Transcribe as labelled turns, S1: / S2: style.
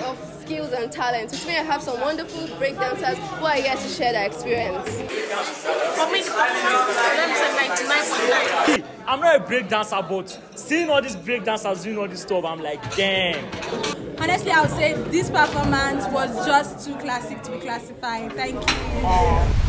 S1: of skills and talents. With me, I have some wonderful breakdancers who are here to share their experience.
S2: For me, the performance was 99.9.
S3: I'm not a breakdancer, but seeing all these breakdancers doing all this stuff, I'm like, damn.
S4: Honestly, I would say this performance was just too classic to be classified. Thank you.